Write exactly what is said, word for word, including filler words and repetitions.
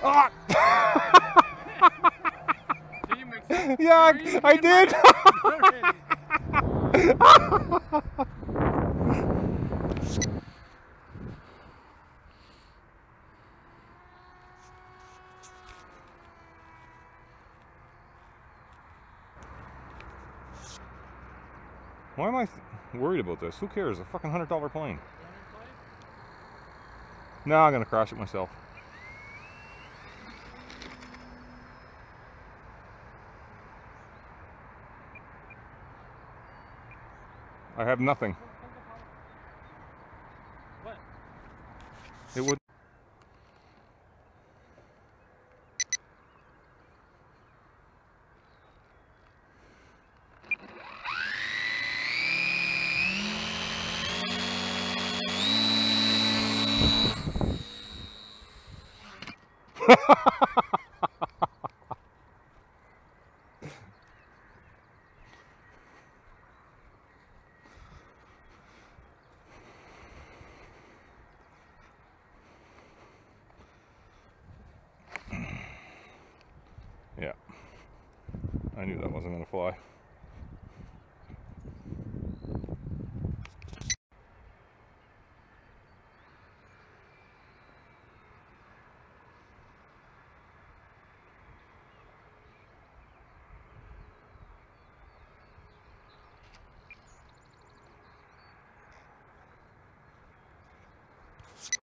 Ah! See, you mix it. Yeah, You're I, I easy did. Why am I worried about this? Who cares? A fucking hundred dollar plane. No, I'm gonna crash it myself. I have nothing. What? It would. Yeah, I knew that wasn't gonna fly.